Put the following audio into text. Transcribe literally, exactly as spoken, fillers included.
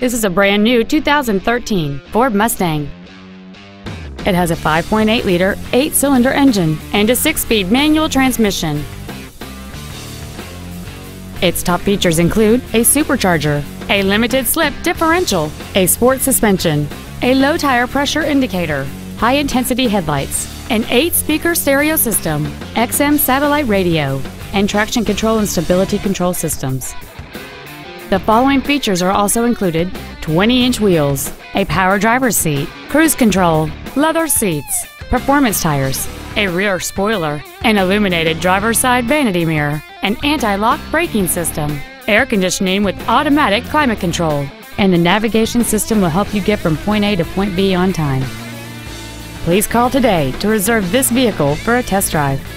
This is a brand new two thousand thirteen Ford Mustang. It has a five point eight liter, eight-cylinder engine and a six-speed manual transmission. Its top features include a supercharger, a limited-slip differential, a sport suspension, a low tire pressure indicator, high-intensity headlights, an eight-speaker stereo system, X M satellite radio, and traction control and stability control systems. The following features are also included: twenty inch wheels, a power driver's seat, cruise control, leather seats, performance tires, a rear spoiler, an illuminated driver's side vanity mirror, an anti-lock braking system, air conditioning with automatic climate control, and the navigation system will help you get from point A to point B on time. Please call today to reserve this vehicle for a test drive.